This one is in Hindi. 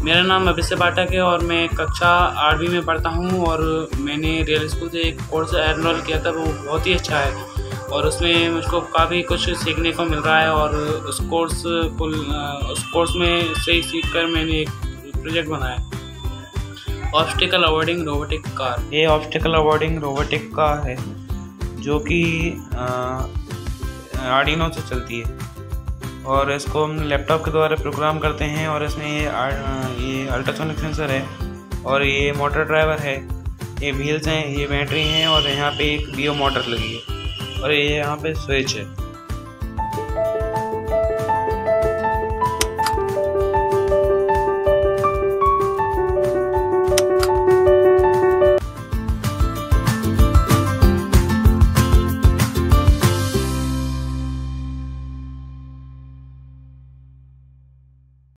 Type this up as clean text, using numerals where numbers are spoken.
मेरा नाम भविष्य पाठक है और मैं कक्षा 8वीं में पढ़ता हूँ और मैंने रियल स्कूल से एक कोर्स एनरोल किया था। वो बहुत ही अच्छा है और उसमें मुझको काफ़ी कुछ सीखने को मिल रहा है और उस कोर्स में से सीख कर मैंने एक प्रोजेक्ट बनाया, ऑब्स्टिकल अवॉइडिंग रोबोटिक कार। ये ऑब्स्टिकल अवॉइडिंग रोबोटिक कार है जो कि आर्डिनो से चलती है और इसको हम लैपटॉप के द्वारा प्रोग्राम करते हैं और इसमें ये अल्ट्रासोनिक सेंसर है और ये मोटर ड्राइवर है, ये व्हील्स हैं, ये बैटरी हैं और यहाँ पे एक बीओ मोटर लगी है और ये यहाँ पे स्विच है।